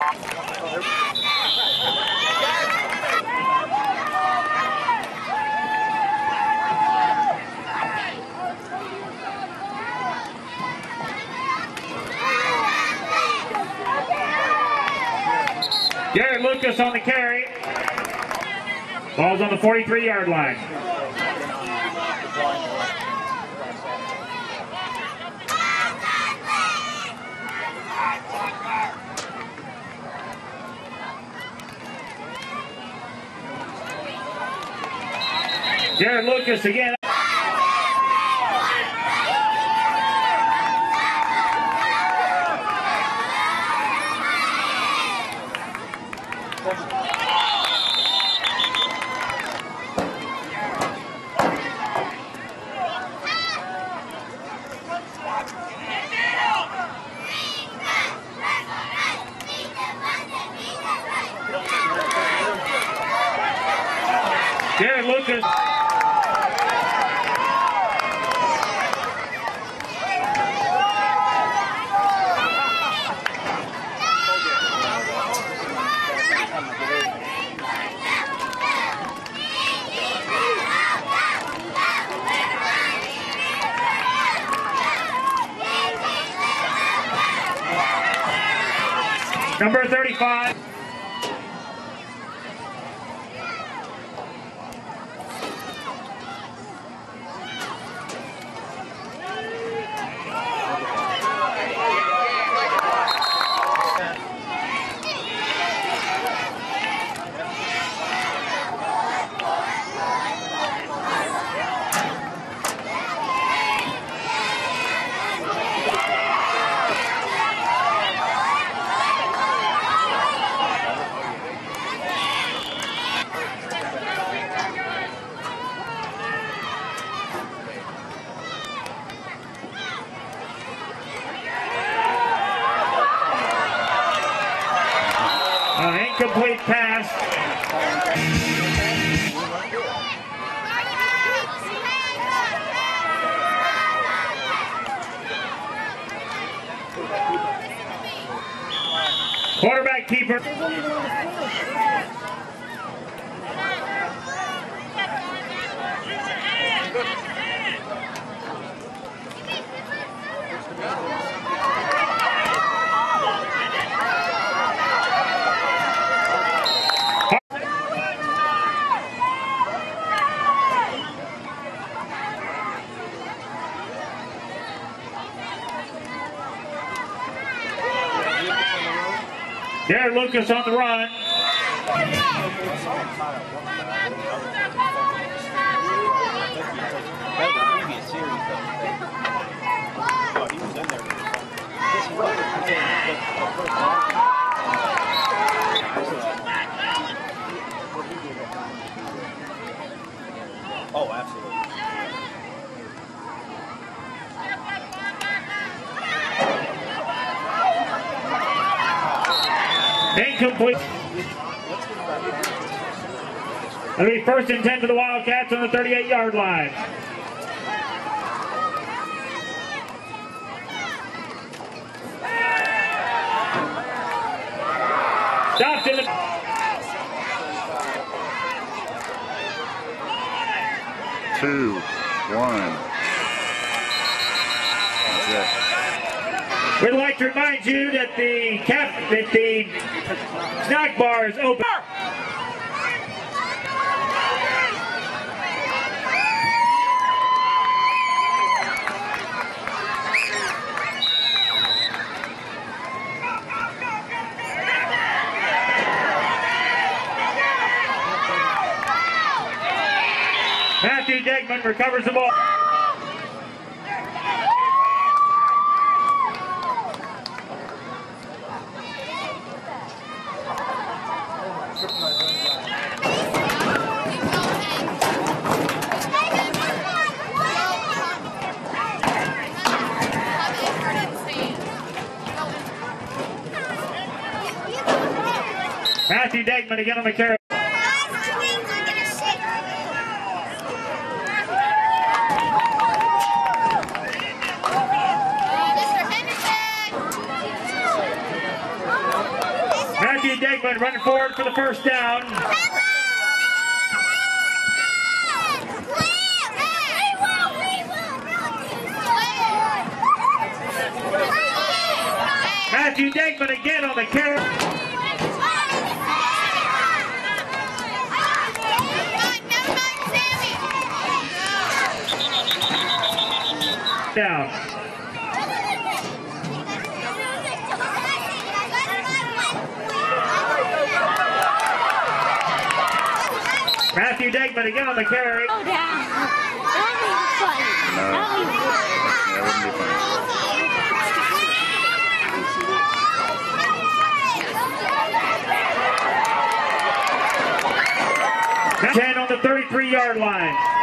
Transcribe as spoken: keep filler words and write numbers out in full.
Jared Lucas on the carry. Ball's on the forty-three yard line. Jared Lucas again. Jared Lucas. Number thirty-five. Uh, incomplete pass. Quarterback keeper. Jared Lucas on the run. Oh, absolutely. Incomplete. It'll be first and ten for the Wildcats on the thirty-eight yard line. Stopped in the... Two, one. That's it. We'd like to remind you that the cap, that the snack bar is open. Matthew Degman recovers the ball. Matthew Degman again on the carry. Matthew Degman running forward for the first down. Matthew Degman again on the carry. Down. Matthew Degman again on the carry. Oh, down. That would be funny. No. That would be That wouldn't be funny. ten on the thirty-three yard line.